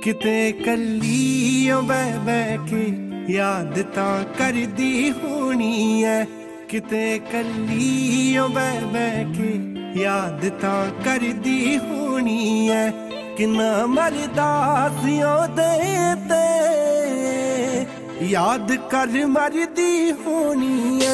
किते कल्ली बह बह के याद तां करदी होनी है। किते कल्ली बह बह के याद तां करदी होनी है। किन्ना मरदा सी ओदे ते याद कर मरदी होनी है।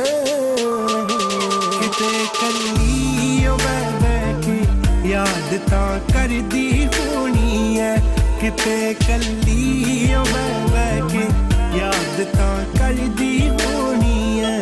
किते कल्ली बह बह के याद तां करदी होनी है। किते कल्ली बह बह के याद तां करदी होनी है।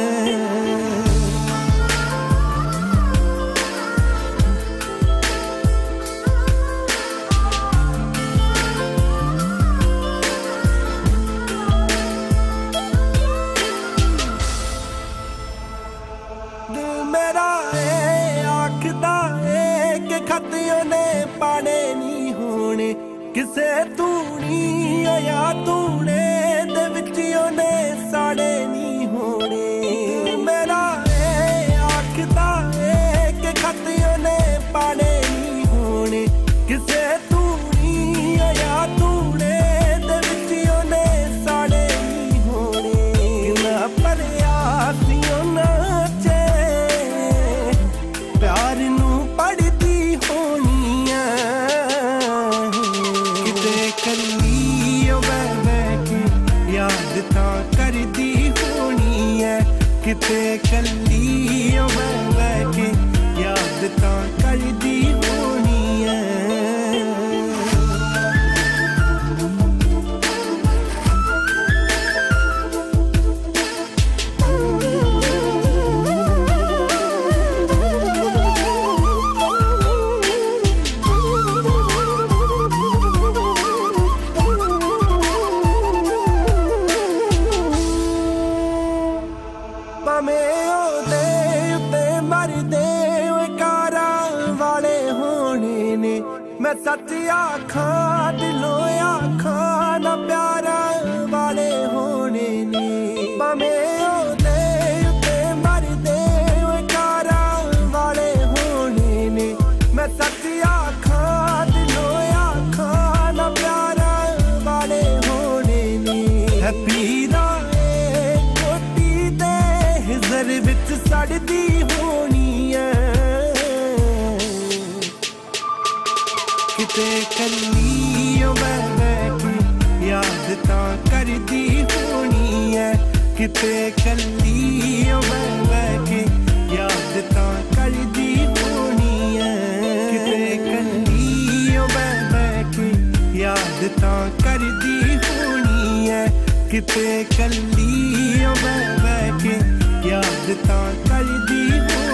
मेरा आखदा है कि खतियों ने पाने नहीं होने। किसे तूनी या तूने दे विचियों ने साड़े नहीं होने। मेरा आखदा है कि खतियों ने पाने नहीं होने। किसे तूनी या तूने दे विचियों ने साड़े नहीं होने। ना परयासियों ना प्यार नू पढ़दी होनी है। किते कल्ली बह बह के याद तां करदी होनी है। किते कल्ली बह बह के याद तां करदी होनी है। मैं सच आखा दिलों आखा ना प्यारा वाले होने ने। भावें ओदे उत्ते मरदे कारा वाले होने ने। मैं सच आखा दिलों आखा ना प्यारा वाले होने ने। है पीरा कोटी दे हिजर विच सड़दी होनी है। किते कल्ली बह बह के याद तां करदी होनी है। किते कल्ली बह बह के याद तां करदी होनी है। किते कल्ली बह बह के याद तां करदी होनी है। किते कल्ली बह बह के याद तां करदी होनी है।